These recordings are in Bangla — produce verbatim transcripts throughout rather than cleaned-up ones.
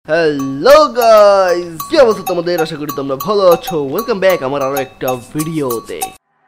হ্যালো গাইস, কি অবস্থা তোমাদের? আশা করি তোমরা ভালো আছো। ওয়েলকাম ব্যাক আমার আরো একটা ভিডিওতে।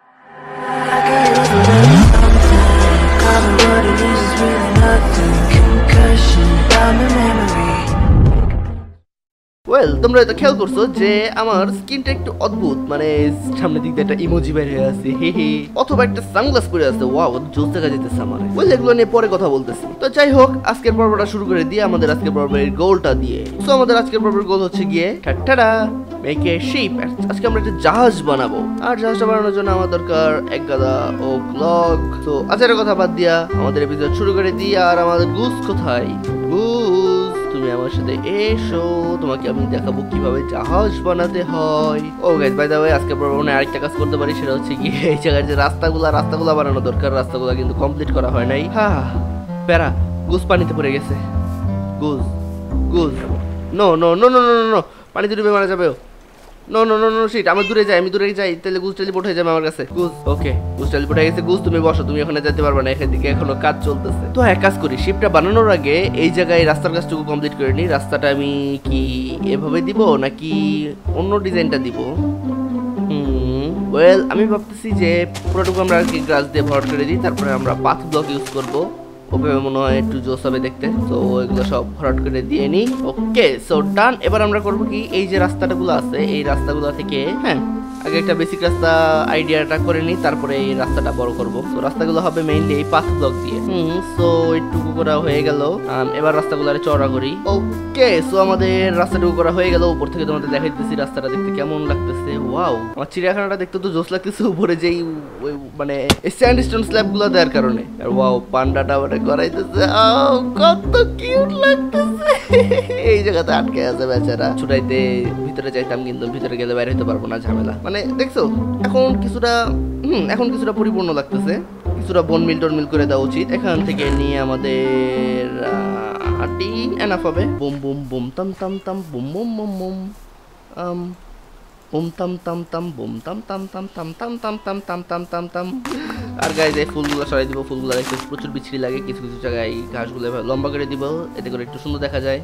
ওয়েল, তোমরা এটা খেয়াল করছো যে আমার স্কিনটা একটু অদ্ভুত, মানে সামনের দিক দিয়ে একটা ইমোজি বের হয়ে আছে, হে হে, অথবা একটা সানগ্লাস পরে আছে। ওয়াও, জোস দেখা যেতেছে আমার। ওয়েল, এগুলো নিয়ে পরে কথা বলতেছি। তো যাই হোক, আজকের পর্বটা শুরু করে দিয়ে আমাদের আজকের পর্বের গোলটা দিয়ে। সো আমাদের আজকের পর্বের গোল হচ্ছে গিয়ে টাটা মেক এ শিপ। আজকে আমরা একটা জাহাজ বানাবো, আর জাহাজটা বানানোর জন্য আমার দরকার এক গাদা ও ব্লক। তো আজকের কথা বাদ দিয়া আমাদের এপিসোড শুরু করে দিই। আর আমাদের গুজ কোথায়? গুজ, তুমি আমার সাথে এসো, তোমাকে আমি দেখাবো কিভাবে জাহাজ বানাতে হয়। Oh guys, by the way, আজকে প্রবলেমে আরেকটা কাজ করতে পারি, সেটা হচ্ছে কি এই জায়গায় যে রাস্তাগুলো রাস্তাগুলো বানানো দরকার, রাস্তাগুলো কিন্তু কমপ্লিট করা হয় নাই। হ্যাঁ, প্যারা, গুজ পানিতে পড়ে গেছে। Goose goose no no no no no no পানিতে ডুবে মারা যাবে। No no no no shit, আমি দূরে যাই, আমি দূরে যাই, তাহলে গুজ টেলিপোর্ট হয়ে যাবে আমার কাছে। গুজ, ওকে, গুজ টেলিপোর্ট হয়ে গেছে। গুজ, তুমি বসো, তুমি ওখানে যেতে পারবে না, এখান থেকে এখনো কাজ চলতেছে। তো এক কাজ করি, শিপটা বানানোর আগে এই জায়গায় রাস্তার কাজটুকু কমপ্লিট করে নিই। রাস্তাটা আমি কি এভাবে দিব নাকি অন্য ডিজাইনটা দিব? হুম, ওয়েল, আমি ভাবতেছি যে পুরোটুকু আমরা আর কি গ্রাস দিয়ে ভরাট করে দিই, তারপরে আমরা পাথ ব্লক ইউজ করবো। ওকে, মনে হয় একটু জোস হবে দেখতে। তো এগুলো সব ভরাট করে দিয়ে নিই। Okay, so done. এবার আমরা করবো কি, এই যে রাস্তাটাগুলো আছে এই রাস্তাগুলো থেকে, হ্যাঁ, আগে একটা বেসিক রাস্তা আইডিয়াটা করে নিই, তারপরে এই রাস্তাটা বড় করবো। তো রাস্তাগুলো হবে মেইনলি এই পাথ ব্লক দিয়ে। হুম, সো এইটুকু করা হয়ে গেল। এবার রাস্তাগুলো চওড়া করি। ওকে, সো আমাদের রাস্তাটুকু করা হয়ে গেল। উপর থেকে তোমাদের দেখাইতেছি রাস্তাটা দেখতে কেমন লাগতেছে। ওয়াও, আমার চিড়িয়াখানাটা দেখতে তো জোস লাগতেছে উপরে যেই মানে স্যান্ডস্টোন স্ল্যাবগুলো দেওয়ার কারণে। আর ওয়াও, পান্ডাটা ওটা করাইতেছে, কত কিউট লাগতেছে। এই জায়গাতে আটকে আছে বেচারা, ছুটাইতে ভিতরে যাইতাম, কিন্তু ভিতরে গেলে বাইরে হতে পারবো না, ঝামেলা। মানে দেখছো, এখন কিছুটা হুম এখন কিছুটা পরিপূর্ণ লাগতেছে, কিছুটা বন মিল টন মিল করে দেওয়া উচিত। এখান থেকে নিয়ে আমাদের হাঁটি এনাফ হবে। বুম বুম বুম তাম তাম তাম বুম বুম বুম বুম আম বুম তাম তাম তাম বুম তাম তাম তাম তাম তাম তাম তাম তাম তাম তাম তাম। আর গাইজ, এই ফুলগুলো সরাই দিব। ফুলগুলো দেখতে প্রচুর বিচ্ছিরি লাগে, কিছু কিছু জায়গায় ঘাসগুলো লম্বা করে দিব, এতে করে একটু সুন্দর দেখা যায়।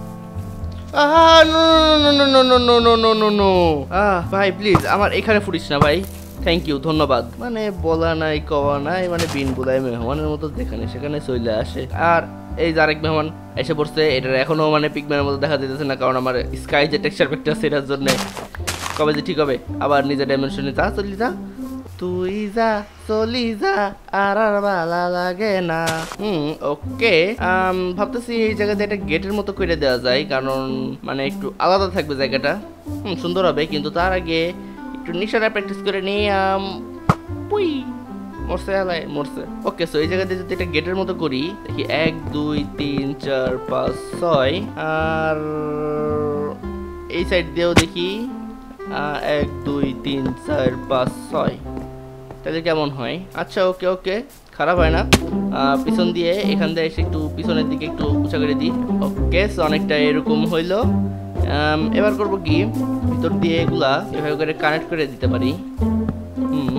ভাই প্লিজ আমার এখানে ফুটিস না ভাই, থ্যাংক ইউ, ধন্যবাদ। মানে বলা নাই কওয়া নাই, মানে বিন বুলাই মেহমানের মতো যেখানে সেখানে চলে আসে। আর এই যে আরেক মেহমান এসে পড়ছে, এটার এখনো মানে পিগম্যানের মতো দেখা দিতেছে না, কারণ আমার স্কাই যে টেক্সচার প্যাকটা সেটার জন্য কবে যে ঠিক হবে। আবার নিজের ডাইমেনশনে যা চলি যা, তুই যা চলি যা, আর আর ভালো লাগে না। হুম, ওকে, ভাবতেছি এই জায়গাতে একটা গেটের মতো করে দেওয়া যায়, কারণ মানে একটু আলাদা থাকবে জায়গাটা। হুম, সুন্দর হবে, কিন্তু তার আগে একটু নিশানা প্র্যাকটিস করে নিই। পুই মরছে আলাই মরছে। ওকে, সো এই জায়গাতে যদি একটা গেটের মতো করি, দেখি এক দুই তিন চার পাঁচ ছয়, আর এই সাইড দিয়েও দেখি এক দুই তিন চার পাঁচ ছয়, তাহলে কেমন হয়? আচ্ছা, ওকে ওকে, খারাপ হয় না। পিছন দিয়ে এখান দিয়ে এসে একটু পিছনের দিকে একটু উঁচা করে দিই। ওকে, সো অনেকটা এরকম হইলো। এবার করবো কি, ভিতর দিয়ে এগুলা এভাবে করে কানেক্ট করে দিতে পারি। হুম,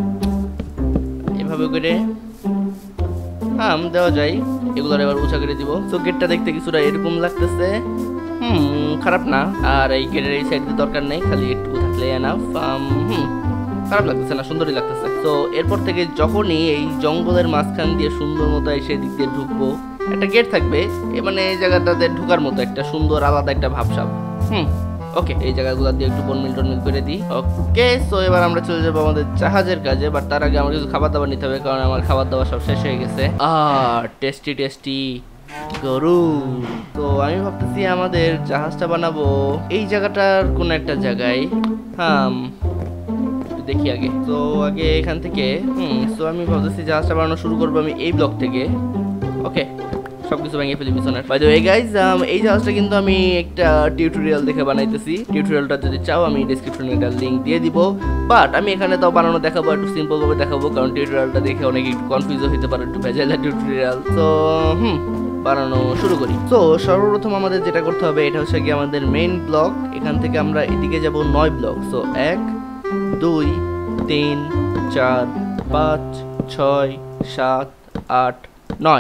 এভাবে করে হ্যাঁ দেওয়া যায়। এগুলার এবার উঁচা করে দিব। তো গেটটা দেখতে কিছুটা এরকম লাগতেছে। হুম, খারাপ না। আর এই গেটের এই সাইডে দরকার নেই, খালি একটু থাকলে এনাফ। হুম, খারাপ লাগতেছে না, সুন্দরই লাগতেছে। তো এরপর থেকে যখনই এই জঙ্গলের মাঝখান দিয়ে সুন্দর মতো এসে দিক দিয়ে ঢুকবো, একটা গেট থাকবে, মানে এই জায়গাটাতে ঢুকার মতো একটা সুন্দর আলাদা একটা ভাবসাব। হুম, ওকে, এই জায়গাগুলো দিয়ে একটু বনমিল টনমিল করে দিই। ওকে, সো এবার আমরা চলে যাবো আমাদের জাহাজের কাজে। বাট তার আগে আমার কিছু খাবার দাবার নিতে হবে, কারণ আমার খাবার দাবার সব শেষ হয়ে গেছে। আর টেস্টি টেস্টি গরু। তো আমি ভাবতেছি আমাদের জাহাজটা বানাবো এই জায়গাটার কোন একটা জায়গায়। হ্যাঁ, দেখি আগে। তো আগে এখান থেকে হুম সো আমি ভাবতেছি জাহাজটা বানানো শুরু করবো আমি এই ব্লক থেকে। ওকে, সবকিছু ভেঙে ফেলি পিছনের। বাই দ্য ওয়ে গাইজ, এই জাহাজটা কিন্তু আমি একটা টিউটোরিয়াল দেখে বানাইতেছি। টিউটোরিয়ালটা যদি চাও আমি ডেসক্রিপশনে একটা লিঙ্ক দিয়ে দিব। বাট আমি এখানে তাও বানানো দেখাবো, একটু সিম্পল ভাবে দেখাবো, কারণ টিউটোরিয়ালটা দেখে অনেকে একটু কনফিউজ হতে পারে, একটু ভেজাইলা টিউটোরিয়াল। তো হুম বানানো শুরু করি। তো সর্বপ্রথম আমাদের যেটা করতে হবে, এটা হচ্ছে কি আমাদের মেইন ব্লক। এখান থেকে আমরা এদিকে যাব নয় ব্লক। সো এক দুই তিন চার পাঁচ ছয় সাত আট নয়।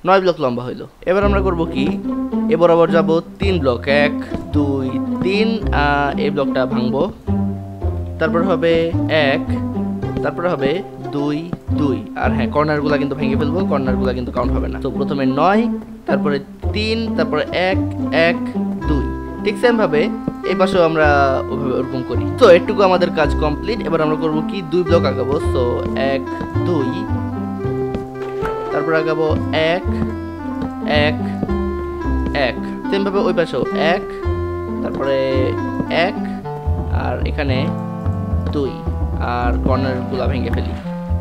নয় ব্লক লম্বা হইলো। এবার আমরা করব কি, এ বরাবর যাব তিন ব্লক, এক দুই তিন, এই ব্লকটা ভাঙবো, তারপর হবে এক, তারপরে হবে দুই দুই, আর হ্যাঁ কর্নারগুলো কিন্তু ভেঙে ফেলবো, কর্নারগুলো কিন্তু কাউন্ট হবে না। তো প্রথমে নয়, তারপরে তিন, তারপরে এক এক দুই, ঠিক সেম ভাবে এই পাশেও আমরা ওইভাবে ওরকম করি। তো এটুকু আমাদের কাজ কমপ্লিট। এবার আমরা করব কি, দুই ব্লক আগাবো। সো এক দুই, তারপর আগাবো এক এক এক, সেম ভাবে ওই পাশেও এক, তারপরে এক, আর এখানে দুই, আর কর্নার গুলা ভেঙে ফেলি।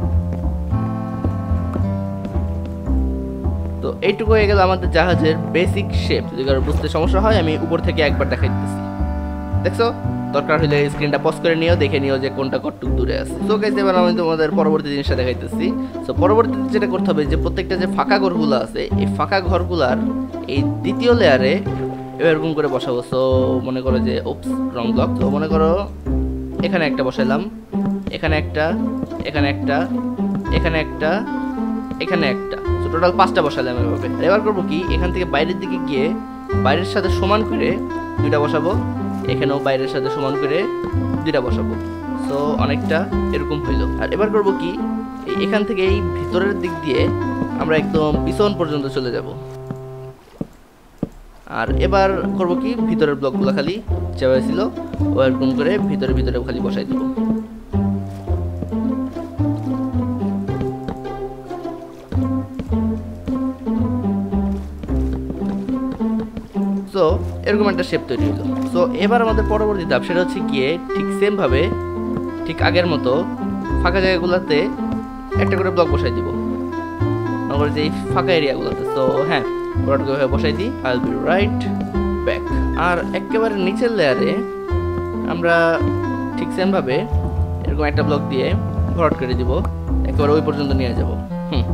তো এইটুকু হয়ে গেল আমাদের জাহাজের বেসিক শেপ। যদি কারো বুঝতে সমস্যা হয় আমি উপর থেকে একবার দেখাই দিতেছি, দেখছো? দরকার হলে স্ক্রিনটা পজ করে নিও, দেখে নিও যে কোনটা কতটুক দূরে আছে। সো গাইস এবার আমি তোমাদের পরবর্তী জিনিসটা দেখাইতেছি। সো পরবর্তীতে যেটা করতে হবে, যে প্রত্যেকটা যে ফাঁকা ঘরগুলো আছে, এই ফাঁকা ঘরগুলার এই দ্বিতীয় লেয়ারে এরকম করে বসাবো। সো মনে করো যে ওপস রং ব্লক, তো মনে করো এখানে একটা বসাইলাম, এখানে একটা, এখানে একটা, এখানে একটা, এখানে একটা, তো টোটাল পাঁচটা বসালাম এভাবে। আর এবার করবো কি, এখান থেকে বাইরের দিকে গিয়ে বাইরের সাথে সমান করে দুইটা বসাবো, এখানেও বাইরের সাথে সমান করে দুইটা বসাবো। সো অনেকটা এরকম হইলো। আর এবার করবো কি, এখান থেকে এই ভিতরের দিক দিয়ে আমরা একদম পিছন পর্যন্ত চলে যাব। আর এবার করবো কি, ভিতরের ব্লকগুলো খালি চেপে ছিল ও এরকম করে ভিতরে ভিতরে খালি বসাই দিব। সো এরকম একটা শেপ তৈরি হলো। সো এবার আমাদের পরবর্তী ধাপ, সেটা হচ্ছে গিয়ে ঠিক সেম ভাবে ঠিক আগের মতো ফাঁকা জায়গাগুলোতে একটা করে ব্লক বসাই দিব, নগর যে ফাঁকা এরিয়াগুলোতে। সো হ্যাঁ ব্লকগুলো বসাই দিই, I will be right back. আর একেবারে নিচের লেয়ারে আমরা ঠিক সেম ভাবে এরকম একটা ব্লক দিয়ে ভরাট করে দিব, একেবারে ওই পর্যন্ত নিয়ে যাব। হুম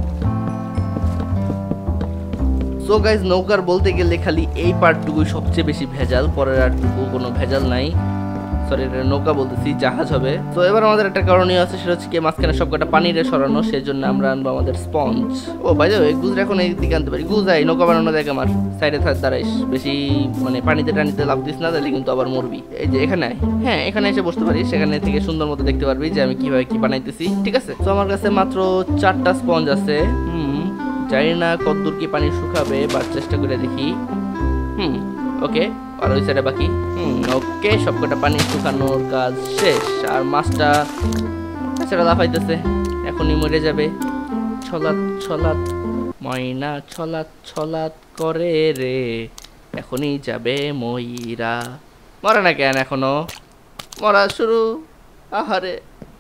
সো গাইজ নৌকার বলতে গেলে খালি এই পার্টটুকুই সবচেয়ে বেশি ভেজাল, পরের আরটুকু কোনো ভেজাল নাই। সরি এটা নৌকা বলতেছি, জাহাজ হবে। তো এবার আমাদের একটা করণীয় আছে, সেটা হচ্ছে কি মাঝখানে সবকটা পানিরে সরানো, সেই জন্য আমরা আনবো আমাদের sponge. Oh by the way goose এখন এই দিকে আনতে পারি, গুজ আই নৌকা বানানো দেখ আমার সাইডে থাক দাঁড়াইস, বেশি মানে পানিতে টানিতে লাভ দিস না, তাহলে কিন্তু আবার মরবি। এই যে এখানে হ্যাঁ এখানে এসে বসতে পারিস, সেখানে থেকে সুন্দর মতো দেখতে পারবি যে আমি কিভাবে কি বানাইতেছি, ঠিক আছে? তো আমার কাছে মাত্র চারটা স্পঞ্জ আছে। হুম জানি না কতদূর কি পানি শুকাবে, বাট চেষ্টা করে দেখি। হুম ওকে, আর ওই সাইডে বাকি। হুম ওকে, সবকটা পানি শুকানোর কাজ শেষ। আর মাছটা সেটা লাফাইতেছে, এখনই মরে যাবে। ছলাৎ ছলাৎ ময়না ছলাৎ ছলাৎ করে রে, এখনই যাবে ময়রা। মরে না কেন এখনো? মরা শুরু। আহারে,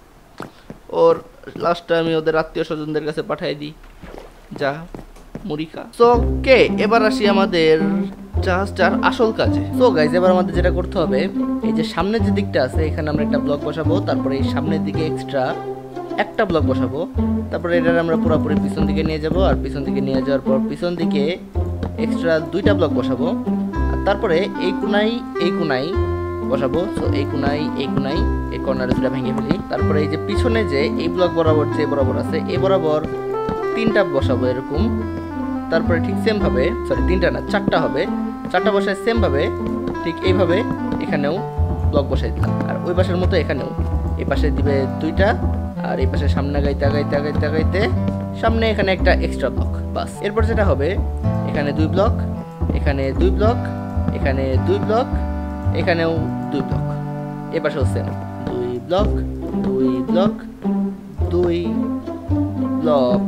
ওর লাস্টটা আমি ওদের আত্মীয় স্বজনদের কাছে পাঠাই দিই, যা মুরিকা। সো ওকে, এবার আসি আমাদের জাহাজটার আসল কাজে। সো গাইজ এবার আমাদের যেটা করতে হবে, এই যে সামনের যে দিকটা আছে এখানে আমরা একটা ব্লক বসাবো, তারপরে এই সামনের দিকে এক্সট্রা একটা ব্লক বসাবো, তারপরে এটার আমরা পুরোপুরি পিছন দিকে নিয়ে যাব, আর পিছন দিকে নিয়ে যাওয়ার পর পিছন দিকে এক্সট্রা দুইটা ব্লক বসাবো, আর তারপরে এই কোনাই এই কোনাই বসাবো। সো এই কোনাই এই কোনাই এই কর্নারে দুটা ভেঙে ফেলি, তারপরে এই যে পিছনে যে এই ব্লক বরাবর যে বরাবর আছে এই বরাবর তিনটা বসাবো এরকম, তারপরে ঠিক সেম ভাবে, সরি তিনটা না চারটা হবে, চারটা বসায় সেম ভাবে ঠিক এইভাবে এখানেও ব্লক বসাই দিলাম, আর ওই পাশের মতো এখানেও এই পাশে দিবে দুইটা, আর এই পাশে সামনে আগাইতে আগাইতে আগাইতে আগাইতে সামনে এখানে একটা এক্সট্রা ব্লক, বাস। এরপর যেটা হবে, এখানে দুই ব্লক, এখানে দুই ব্লক, এখানে দুই ব্লক, এখানেও দুই ব্লক, এ পাশেও সেম দুই ব্লক দুই ব্লক দুই ব্লক।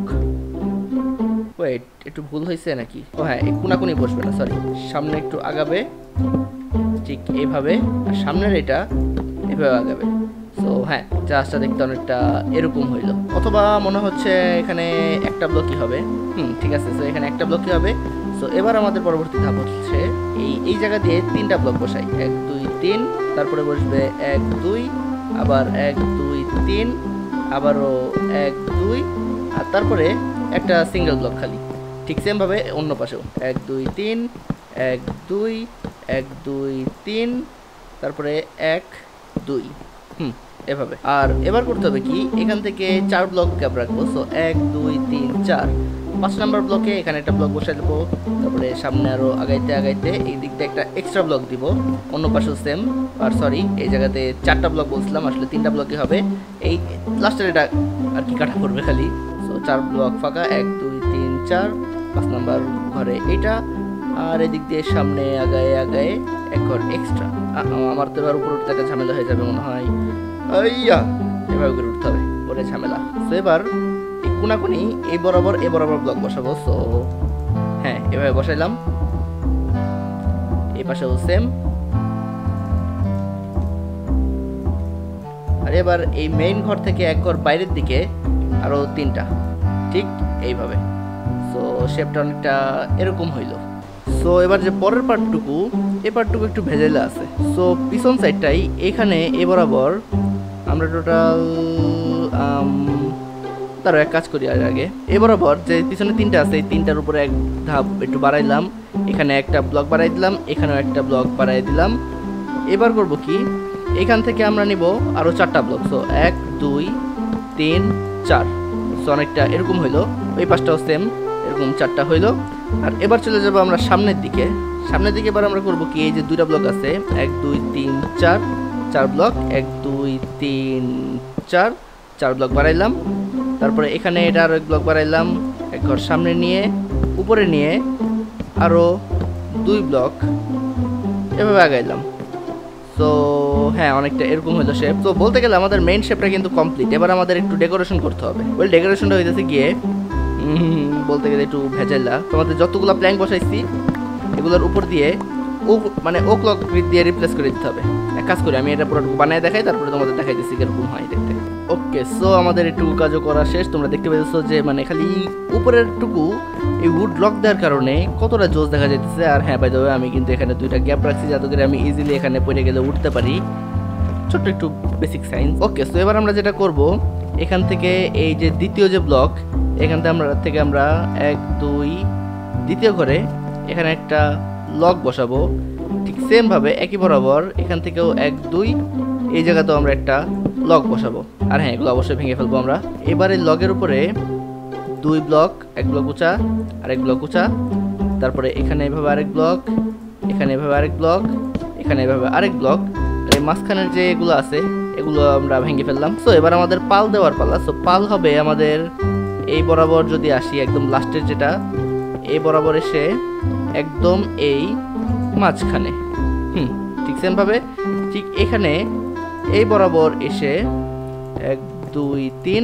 ওয়েট, একটু ভুল হয়েছে নাকি? ও হ্যাঁ, এই কোনাকুনি বসবে না, সরি সামনে একটু আগাবে ঠিক এইভাবে, আর সামনের এটা এভাবে আগাবে। সো হ্যাঁ, জাহাজটা দেখতে অনেকটা এরকম হইলো, অথবা মনে হচ্ছে এখানে একটা ব্লকই হবে। হুম ঠিক আছে, সো এখানে একটা ব্লকই হবে। সো এবার আমাদের পরবর্তী ধাপ হচ্ছে এই এই জায়গা দিয়ে তিনটা ব্লক বসাই, এক দুই তিন, তারপরে বসবে এক দুই, আবার এক দুই তিন, আবারও এক দুই, আর তারপরে একটা সিঙ্গেল ব্লক খালি, ঠিক সেম ভাবে অন্য পাশেও এক দুই তিন, এক দুই, এক দুই তিন, তারপরে এক দুই। হুম এভাবে। আর এবার করতে হবে কি, এখান থেকে চার ব্লক গ্যাপ রাখবো। সো এক দুই তিন চার, পাঁচ নাম্বার ব্লকে এখানে একটা ব্লক বসাই দেবো। তারপরে সামনে আরো আগাইতে আগাইতে এই দিকটা একটা এক্সট্রা ব্লক দিব, অন্য পাশেও সেম। আর সরি, এই জায়গাতে চারটা ব্লক বলছিলাম, আসলে তিনটা ব্লকই হবে। এই লাস্টের এটা আর কি কাটা পড়বে খালি। সো চার ব্লক ফাঁকা, এক দুই তিন চার, পাঁচ নাম্বার ঘরে এইটা। আর এদিক দিয়ে সামনে আগায় আগায় এক ঘর এক্সট্রা। আমার তো এবার উপর উঠতে একটা ঝামেলা হয়ে যাবে মনে হয়। আইয়া, এভাবে করে উঠতে হবে, পরে ঝামেলা। সো এবার এই কোনাকুনি এই বরাবর এই বরাবর ব্লক বসাবো। সো হ্যাঁ, এভাবে বসাইলাম। এই পাশেও সেম। আর এবার এই মেইন ঘর থেকে এক ঘর বাইরের দিকে আরো তিনটা, ঠিক এইভাবে। সো শেপটা অনেকটা এরকম হইল। সো এবার যে পরের পার্টটুকু, এই পার্টটুকু একটু ভেজাইলা আছে। সো পিছন সাইডটাই এখানে এ বরাবর আমরা টোটাল তার এক কাজ করি। আর আগে এ বরাবর যে পিছনে তিনটা আছে, এই তিনটার উপরে এক ধাপ একটু বাড়াইলাম। এখানে একটা ব্লক বাড়াই দিলাম, এখানেও একটা ব্লক বাড়াই দিলাম। এবার করব কি, এখান থেকে আমরা নিব আরো চারটা ব্লক। সো এক দুই তিন চার। সো অনেকটা এরকম হইলো। ওই পাশটাও সেম এরকম চারটা হইলো। আর এবার চলে যাবো আমরা সামনের দিকে। সামনের দিকে এবার আমরা করব কি, এই যে দুইটা ব্লক আছে, এক দুই তিন চার, চার ব্লক, এক দুই তিন চার, চার ব্লক বাড়াইলাম। তারপরে এখানে এটা আরো এক ব্লক বাড়াইলাম, এক ঘর সামনে নিয়ে উপরে নিয়ে আরো দুই ব্লক এভাবে আগাইলাম। তো হ্যাঁ, অনেকটা এরকম হলো শেপ। তো বলতে গেলে আমাদের মেইন শেপটা কিন্তু কমপ্লিট। এবার আমাদের একটু ডেকোরেশন করতে হবে। ওই ডেকোরেশনটা হইতেছে গিয়ে বলতে গেলে একটু ভেজাইলা। তোমাদের যতগুলো প্ল্যাঙ্ক বসাইছি এগুলোর উপর দিয়ে ও মানে ও ক্লক দিয়ে রিপ্লেস করে দিতে হবে। এক কাজ করি, আমি এটা পুরো বানায় দেখাই, তারপরে তোমাদের দেখাই দিচ্ছি কিরকম হয় দেখতে। ওকে, সো আমাদের একটু কাজও করা শেষ। তোমরা দেখতে পেয়েছো যে মানে খালি উপরের টুকু এই উড লক দেওয়ার কারণে কতটা জোস দেখা যাইতেছে। আর হ্যাঁ, বাই দ্য ওয়ে, আমি কিন্তু এখানে দুইটা গ্যাপ রাখছি যাতে করে আমি ইজিলি এখানে পড়ে গেলে উঠতে পারি। ছোট্ট একটু বেসিক সাইন্স। ওকে, সো এবার আমরা যেটা করব, এখান থেকে এই যে দ্বিতীয় যে ব্লক, এখান থেকে আমরা থেকে আমরা এক দুই দ্বিতীয় ঘরে এখানে একটা লক বসাবো। ঠিক সেম ভাবে একই বরাবর এখান থেকেও এক দুই এই জায়গাতেও আমরা একটা লক বসাবো। আর হ্যাঁ, এগুলো অবশ্যই ভেঙে ফেলবো আমরা। এবারে লগের উপরে দুই ব্লক, এক ব্লক উঁচা আর এক ব্লক উঁচা। তারপরে এখানে এভাবে আরেক ব্লক, এখানে এভাবে আরেক ব্লক, এখানে এভাবে আরেক ব্লক। আর এই মাঝখানের যে এগুলো আছে এগুলো আমরা ভেঙে ফেললাম। সো এবার আমাদের পাল দেওয়ার পালা। সো পাল হবে আমাদের এই বরাবর যদি আসি, একদম লাস্টের যেটা এই বরাবর এসে একদম এই মাঝখানে, হুম ঠিক সেম ভাবে ঠিক এখানে এই বরাবর এসে এক দুই তিন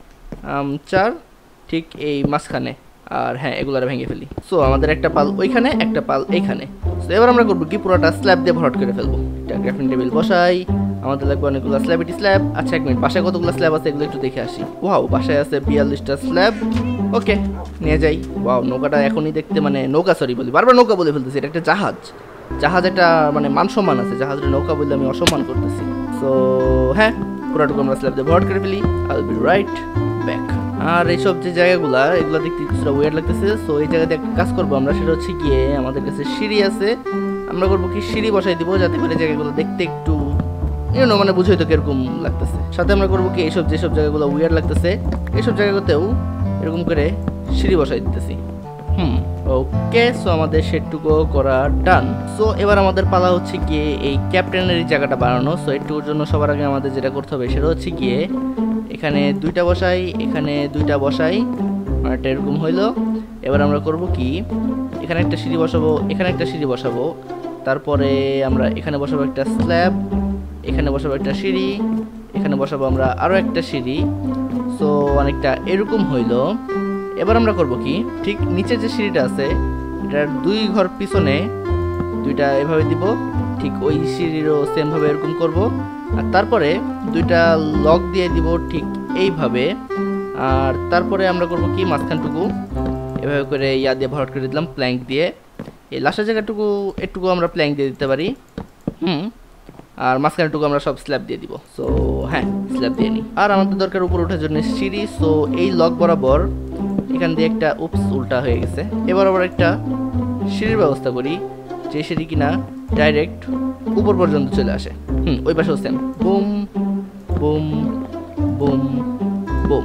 চার, ঠিক এই মাঝখানে। আর হ্যাঁ, এগুলো ভেঙে ফেলি। সো আমাদের একটা পাল ওইখানে, একটা পাল এইখানে। সো এবার আমরা করবো কি, পুরোটা স্ল্যাব দিয়ে ভরাট করে ফেলবো। এটা গ্রাফিং টেবিল বসাই, আমাদের লাগবে অনেকগুলো স্ল্যাবিটি স্ল্যাব। আচ্ছা এক মিনিট, বাসায় কতগুলো স্ল্যাব আছে এগুলো একটু দেখে আসি। ওয়াও, বাসায় আছে বিয়াল্লিশটা স্ল্যাব। ওকে, নিয়ে যাই। ওয়াও, নৌকাটা এখনই দেখতে মানে নৌকা, সরি বলি বারবার নৌকা বলে ফেলতেছি, এটা একটা জাহাজ। জাহাজ একটা মানে মান সম্মান আছে, জাহাজের নৌকা বললে আমি অসম্মান করতেছি। সো হ্যাঁ, পুরোটুকু আমরা স্ল্যাব দিয়ে ভরাট করে ফেলি। I will be right back. আর এইসব যে জায়গাগুলা এগুলো দেখতে কিছুটা ওয়েট লাগতেছে। সো এই জায়গাতে একটা কাজ করবো আমরা, সেটা হচ্ছে গিয়ে আমাদের কাছে সিঁড়ি আছে। আমরা করবো কি, সিঁড়ি বসাই দিব যাতে করে জায়গাগুলো দেখতে একটু ইউনো মানে বুঝই তো কিরকম লাগতেছে। সাথে আমরা করবো কি, এইসব যেসব জায়গাগুলো উইয়ার্ড লাগতেছে এইসব জায়গাতেও এরকম করে সিঁড়ি বসাই দিতেছি। হুম ওকে, সো আমাদের সেটুকু করা ডান। সো এবার আমাদের পালা হচ্ছে গিয়ে এই ক্যাপ্টেনের জায়গাটা বানানো। সো এটুকুর জন্য সবার আগে আমাদের যেটা করতে হবে সেটা হচ্ছে গিয়ে এখানে দুইটা বসাই, এখানে দুইটা বসাই, একটা এরকম হইলো। এবার আমরা করব কি, এখানে একটা সিঁড়ি বসাবো, এখানে একটা সিঁড়ি বসাবো। তারপরে আমরা এখানে বসাবো একটা স্ল্যাব, এখানে বসাবো একটা সিঁড়ি, এখানে বসাবো আমরা আরও একটা সিঁড়ি। সো অনেকটা এরকম হইলো। এবার আমরা করব কি, ঠিক নিচের যে সিঁড়িটা আছে এটার দুই ঘর পিছনে দুইটা এভাবে দিব, ঠিক ওই সিঁড়িরও সেমভাবে এরকম করব। আর তারপরে দুইটা লক দিয়ে দিব ঠিক এইভাবে। আর তারপরে আমরা করব কি, মাঝখানটুকু এভাবে করে ইয়া দিয়ে ভরাট করে দিলাম প্ল্যাঙ্ক দিয়ে। এই লাস্টের জায়গাটুকু একটুকু আমরা প্ল্যাঙ্ক দিয়ে দিতে পারি। হুম আর মাঝখানটুকু আমরা সব স্ল্যাব দিয়ে দিব। সো হ্যাঁ, স্ল্যাব দিয়ে নিই। আর আমাদের দরকার উপর ওঠার জন্য সিঁড়ি। সো এই লক বরাবর এখান দিয়ে একটা উপস উল্টা হয়ে গেছে, এবার আবার একটা সিঁড়ির ব্যবস্থা করি, যে সিঁড়ি কিনা ডাইরেক্ট উপর পর্যন্ত চলে আসে। হুম ওই পাশেও same, boom boom boom boom.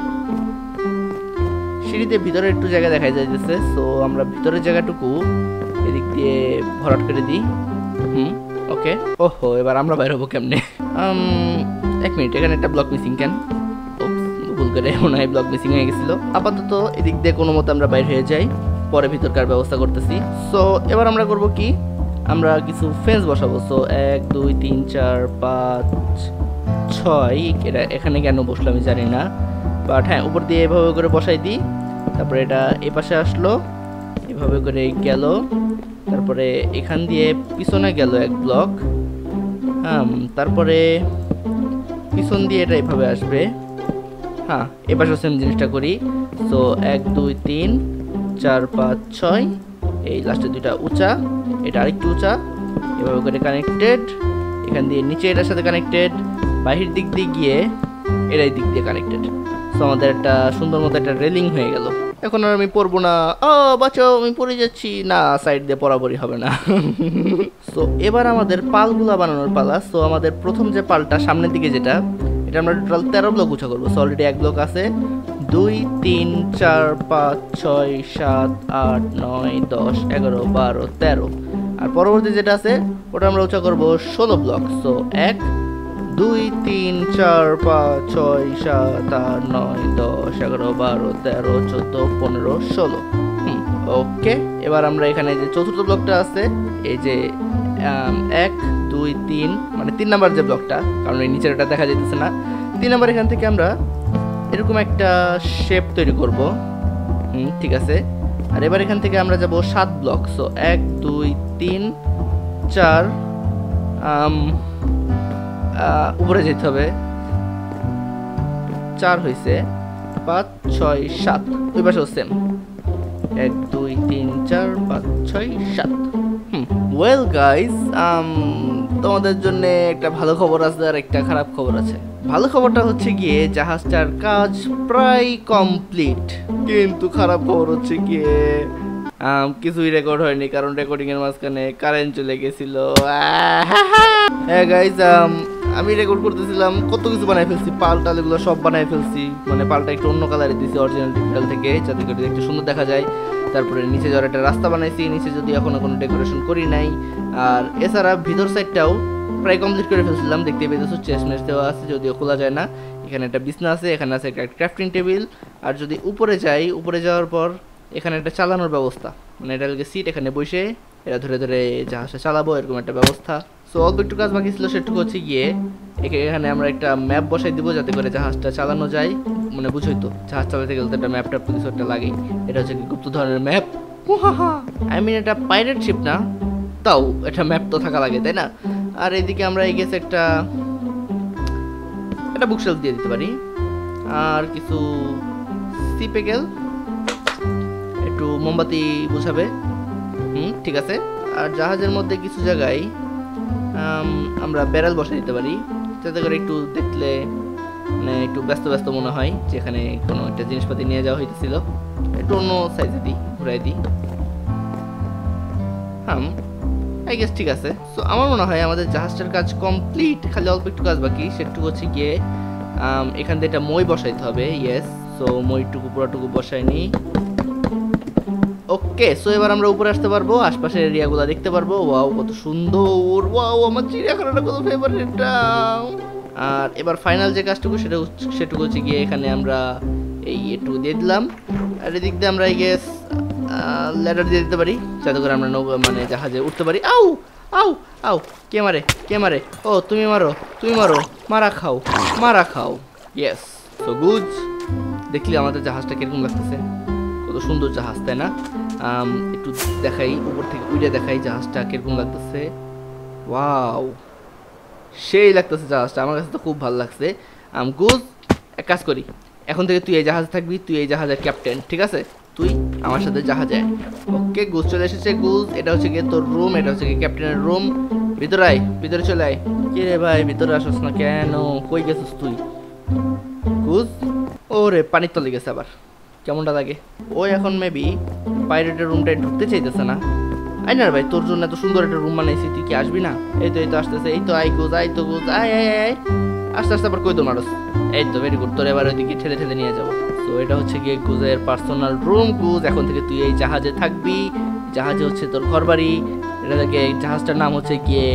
সিঁড়িতে ভিতরে একটু জায়গা দেখা যাইতেছে, সো আমরা ভিতরের জায়গাটুকু এদিক দিয়ে ভরাট করে দিই। হুম ওকে। ওহো, এবার আমরা বাইর হবো কেমনে? এক মিনিট, এখানে একটা ব্লক মিসিং কেন? ভুল করে মনে হয় ব্লক মিসিং হয়ে গেছিল। আপাতত এদিক দিয়ে কোনো মতো আমরা বাইর হয়ে যাই, পরে ভিতরকার ব্যবস্থা করতেছি। সো এবার আমরা করব কি, আমরা কিছু ফেন্স বসাবো। সো এক দুই তিন চার পাঁচ ছয়, এটা এখানে কেন বসলো আমি জানি না, বাট হ্যাঁ উপর দিয়ে এভাবে করে বসাই দিই। তারপরে এটা এ পাশে আসলো, এভাবে করে গেল, তারপরে এখান দিয়ে পিছনে গেল এক ব্লক। হ্যাঁ, তারপরে পিছন দিয়ে এটা এভাবে আসবে। হ্যাঁ, এ পাশে সেম জিনিসটা করি। সো এক দুই তিন চার পাঁচ ছয়, এই লাস্টে দুইটা উঁচা, এটা আরেকটু উঁচা, এভাবে করে কানেক্টেড। এখান দিয়ে নিচে এটার সাথে কানেক্টেড, বাহির দিক দিয়ে গিয়ে এটাই দিক দিয়ে কানেক্টেড। সো আমাদের একটা সুন্দর মতো একটা রেলিং হয়ে গেল। এখন আর আমি পড়বো না, ও বাঁচাও আমি পড়ে যাচ্ছি না, সাইড দিয়ে পড়াপড়ি হবে না। সো এবার আমাদের পালগুলা বানানোর পালা। সো আমাদের প্রথম যে পালটা সামনের দিকে যেটা, এটা আমরা টোটাল তেরো ব্লক উঁচা করবো। সো অলরেডি এক ব্লক আছে, দুই তিন চার পাঁচ ছয় সাত আট নয় দশ এগারো বারো তেরো, আর পরবর্তী যেটা আছে ওটা আমরা উঁচা করবো ষোলো ব্লক। সো এক দুই তিন চার পাঁচ ছয় সাত আট নয় দশ এগারো বারো তেরো চোদ্দ পনেরো ষোলো। হুম ওকে। এবার আমরা এখানে যে চতুর্থ ব্লকটা আছে, এই যে এক দুই তিন, মানে তিন নাম্বার যে ব্লকটা, কারণ এই নিচের এটা দেখা যাইতেছে না, তিন নাম্বার এখান থেকে আমরা এরকম একটা শেপ তৈরি করব। হুম ঠিক আছে। আর এবার এখান থেকে আমরা যাব সাত ব্লক। সো এক দুই তিন চার, উপরে যেতে হবে, চার হয়েছে, পাঁচ ছয় সাত, ওই পাশেও সেম, এক দুই তিন চার পাঁচ ছয় সাত। হুম ওয়েল গাইস, তোমাদের জন্য একটা ভালো খবর আছে আর একটা খারাপ খবর আছে। ভালো খবরটা হচ্ছে গিয়ে জাহাজটার কাজ প্রায় কমপ্লিট, কিন্তু খারাপ খবর হচ্ছে গিয়ে কিছুই রেকর্ড হয়নি, কারণ রেকর্ডিং এর মাঝখানে কারেন্ট চলে গেছিল। হ্যাঁ গাইস, আমি রেকর্ড করতেছিলাম, কত কিছু বানাই ফেলছি, পাল টাল এগুলো সব বানাই ফেলছি। মানে পালটা একটু অন্য কালারে দিয়েছি অরিজিনাল ডিজিটাল থেকে, যাতে করে একটু সুন্দর দেখা যায়। তারপরে নিচে যাওয়ার একটা রাস্তা বানাইছি, নিচে যদি এখনো কোনো ডেকোরেশন করি নাই। আর এছাড়া ভিতর সাইডটাও প্রায় কমপ্লিট করে ফেলছিলাম, দেখতে পেয়েছো চেস্ট মেস দেওয়া আছে, যদিও খোলা যায় না। এখানে একটা বিছনা আছে, এখানে আছে একটা ক্রাফটিং টেবিল। আর যদি উপরে যাই, উপরে যাওয়ার পর এখানে একটা চালানোর ব্যবস্থা, মানে এটা সিট, এখানে বসে এটা ধরে ধরে জাহাজটা চালাবো, এরকম একটা ব্যবস্থা। সো অল্প একটু কাজ বাকি ছিল, সেটুকু হচ্ছে গিয়ে এখানে আমরা একটা ম্যাপ বসাই দিব, যাতে করে জাহাজটা চালানো যায়। মানে বুঝোই তো, জাহাজ চালাতে গেলে তো একটা ম্যাপ ট্যাপ কিছু একটা লাগেই। এটা হচ্ছে গুপ্ত ধরনের ম্যাপ। আই মিন এটা পাইরেট শিপ না, তাও একটা ম্যাপ তো থাকা লাগে, তাই না? আর এদিকে আমরা এই গেছে একটা একটা বুকশেলফ দিয়ে দিতে পারি, আর কিছু সিপেকেল, একটু মোমবাতি বুঝাবে। হুম ঠিক আছে। আর জাহাজের মধ্যে কিছু জায়গায় আমরা ব্যারেল বসাই দিতে পারি, যাতে করে একটু দেখলে মানে একটু ব্যস্ত ব্যস্ত মনে হয়, যেখানে কোনো একটা জিনিসপাতি নিয়ে যাওয়া হইতেছিল। একটু অন্য সাইজে দিই, ঘুরাই দিই। হ্যাঁ আই গেস ঠিক আছে। সো আমার মনে হয় আমাদের জাহাজটার কাজ কমপ্লিট, খালি অল্প একটু কাজ বাকি, সেটুকু হচ্ছে গিয়ে এখান থেকে একটা মই বসাইতে হবে। ইয়েস, সো মইটুকু পুরোটুকু বসাই নিই। ওকে, সো এবার আমরা উপরে আসতে পারবো, আশপাশের এরিয়াগুলো দেখতে পারবো। ওয়াও কত সুন্দর, ওয়াও আমার চিড়িয়াখানাটা কত ফেভারিট। আর এবার ফাইনাল যে কাজটুকু সেটা সেটুকু হচ্ছে গিয়ে এখানে আমরা এই একটু দিয়ে দিলাম। আর এদিক দিয়ে আমরা এই গেস ল্যাডার দিয়ে দিতে পারি, যাতে করে আমরা নৌকা মানে জাহাজে উঠতে পারি। আউ আউ আউ, কে মারে কে মারে? ও তুমি মারো তুমি মারো, মারা খাও মারা খাও। Yes, so good. দেখলি আমাদের জাহাজটা কিরকম লাগতেছে, কত সুন্দর জাহাজ, তাই না? একটু দেখাই, উপর থেকে উইডে দেখাই জাহাজটা কিরকম লাগতেছে। ওয়াও, সেই লাগতেছে জাহাজটা, আমার কাছে তো খুব ভালো লাগছে। আম গুজ, এক কাজ করি, এখন থেকে তুই এই জাহাজে থাকবি, তুই এই জাহাজের ক্যাপ্টেন, ঠিক আছে? তুই আমার সাথে জাহাজে। ওকে, গুজ চলে এসেছে। গুজ, এটা হচ্ছে গিয়ে তোর রুম, এটা হচ্ছে গিয়ে ক্যাপ্টেনের রুম। ভিতরে আয়, ভিতরে চলে আয়। কি রে ভাই, ভিতরে আসস না কেন? কই গেছিস তুই? গুজ, ওরে পানির তলে গেছে আবার, কেমনটা লাগে? ও এখন মেবি পাইরেটের রুমটায় ঢুকতে চাইতেছে না। আই না ভাই, তোর জন্য এত সুন্দর একটা রুম বানাইছি, তুই কি আসবি না? এই তো এই তো আসতেছে, এই তো আই গুজ, আই তো গুজ, আয় আয় আয় আস্তে আস্তে আবার কই তো মানুষ। এই তো ভেরি গুড, তোর এবার ওইদিকে ঠেলে ঠেলে নিয়ে যাবো। তো এটা হচ্ছে গিয়ে গুজের পার্সোনাল রুম। গুজ এখন থেকে তুই এই জাহাজে থাকবি, জাহাজে হচ্ছে তোর ঘর বাড়ি। এটা থেকে জাহাজটার নাম হচ্ছে গিয়ে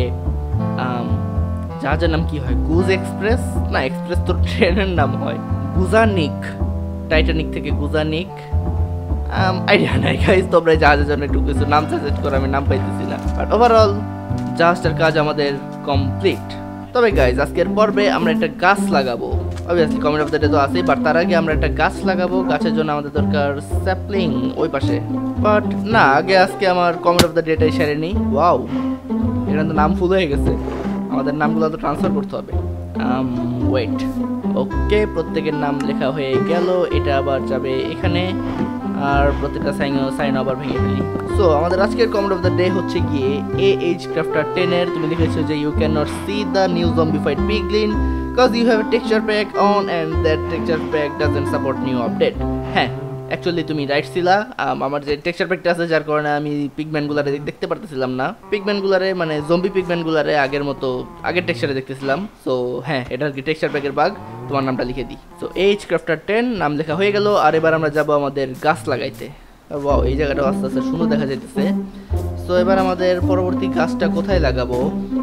জাহাজের নাম কি হয়, গুজ এক্সপ্রেস না, এক্সপ্রেস তোর ট্রেনের নাম হয় গুজানিক, টাইটানিক থেকে গুজানিক, আইডিয়া নাই গাইস। তোমরা জাহাজের জন্য একটু কিছু নাম সাজেস্ট করো, আমি নাম পাইতেছি না, বাট ওভারঅল জাহাজটার কাজ আমাদের কমপ্লিট। তবে গাইস আজকের পর্বে আমরা একটা গাছ লাগাবো, obviously comment of the day তো আছেই, বাট তার আগে আমরা একটা গাছ লাগাবো। গাছের জন্য আমাদের দরকার স্যাপলিং ওই পাশে, বাট না আগে আজকে আমার কমেন্ট অফ দ্য ডেটাই সেরে নিই। ওয়াও, এটা তো নাম ফুল হয়ে গেছে, আমাদের নামগুলো তো ট্রান্সফার করতে হবে। ওয়েট, ওকে, প্রত্যেকের নাম লেখা হয়ে গেল। এটা আবার যাবে এখানে, আর প্রত্যেকটা সাইন সাইন আবার ভেঙে ফেলি। সো আমাদের আজকের কমেন্ট অফ দ্য ডে হচ্ছে গিয়ে এ এইচ ক্রাফটার টেন এর তুমি লিখেছো যে you can not see the new zombified piglin because you have a texture pack on and that texture pack doesn't support new update. হ্যাঁ, অ্যাকচুয়ালি তুমি রাইট ছিলা। আমার যে টেক্সচার প্যাকটা আছে যার কারণে আমি পিগম্যানগুলারে দেখতে পারতেছিলাম না, পিগম্যানগুলারে মানে জম্বি পিগম্যানগুলারে আগের মতো আগের টেক্সচারে দেখতেছিলাম। সো হ্যাঁ, এটা আর কি টেক্সচার প্যাকের বাগ। তোমার নামটা লিখে দিই। সো এইচ ক্রাফটার টেন নাম লেখা হয়ে গেল। আর এবার আমরা যাবো আমাদের গাছ লাগাইতে। ওয়াও, এই জায়গাটা আস্তে আস্তে সুন্দর দেখা যাইতেছে। সো এবার আমাদের পরবর্তী গাছটা কোথায় লাগাবো?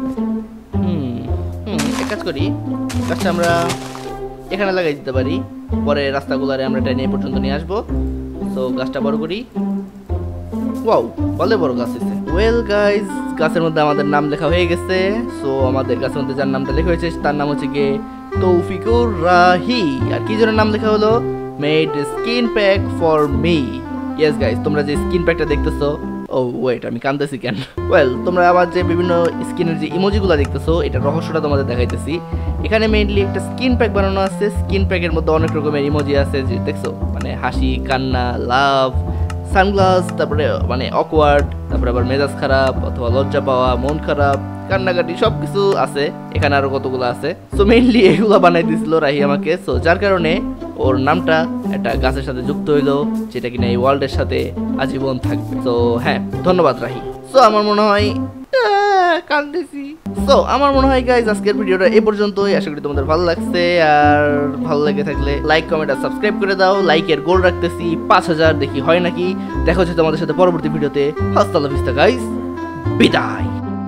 হুম হুম এক কাজ করি, গাছটা আমরা এখানে লাগাই দিতে পারি, পরে রাস্তাগুলারে আমরা টেনে পর্যন্ত নিয়ে আসবো। সো গাছটা বড় করি। ওয়াও, বলে বড় গাছ হয়েছে। ওয়েল গাইজ, গাছের মধ্যে আমাদের নাম লেখা হয়ে গেছে। সো আমাদের গাছের মধ্যে যার নামটা লেখা হয়েছে তার নাম হচ্ছে গিয়ে তৌফিকুর রাহি। আর কি জন্য নাম লেখা হলো? Made skin pack for me. Yes guys, তোমরা যে স্কিন প্যাকটা দেখতেছো, ও ওয়েট আমি কাঁদতেছি কেন? ওয়েল, তোমরা আবার যে বিভিন্ন স্কিনের যে ইমোজিগুলো দেখতেছো, এটা রহস্যটা তোমাদের দেখাইতেছি। এখানে মেইনলি একটা স্কিন প্যাক বানানো আছে। স্কিন প্যাকের মধ্যে অনেক রকমের ইমোজি আছে, যে দেখছো মানে হাসি, কান্না, লাভ, সানগ্লাস, তারপরে মানে অকওয়ার্ড, তারপরে আবার মেজাজ খারাপ অথবা লজ্জা পাওয়া, মন খারাপ, কান্নাকাটি সব কিছু আছে এখানে, আরো কতগুলো আছে। সো মেইনলি এগুলো বানাই দিয়েছিল রাহি আমাকে। সো যার কারণে ওর নামটা একটা গাছের সাথে যুক্ত হইলো, যেটা কিনা এই ওয়ার্ল্ডের সাথে আজীবন থাকবে। সো হ্যাঁ, ধন্যবাদ রাহি। সো আমার মনে হয় কাঁদতেছি। সো আমার মনে হয় গাইজ আজকের ভিডিওটা এই পর্যন্তই। আশা করি তোমাদের ভালো লাগছে, আর ভালো লেগে থাকলে লাইক, কমেন্ট আর সাবস্ক্রাইব করে দাও। লাইকের গোল রাখতেছি পাঁচ হাজার, দেখি হয় নাকি। দেখা হচ্ছে তোমাদের সাথে পরবর্তী ভিডিওতে। হাস্তা লা ভিস্তা গাইজ, বিদায়।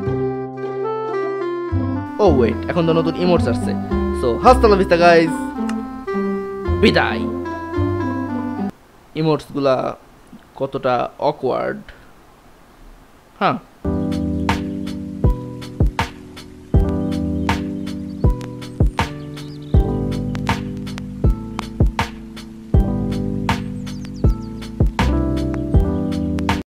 ও ওয়েট, এখন তো নতুন ইমোটস আসছে। সো হাস্তা লা ভিস্তা গাইজ, বিদায়। ইমোটস গুলা কতটা অকওয়ার্ড। হ্যাঁ।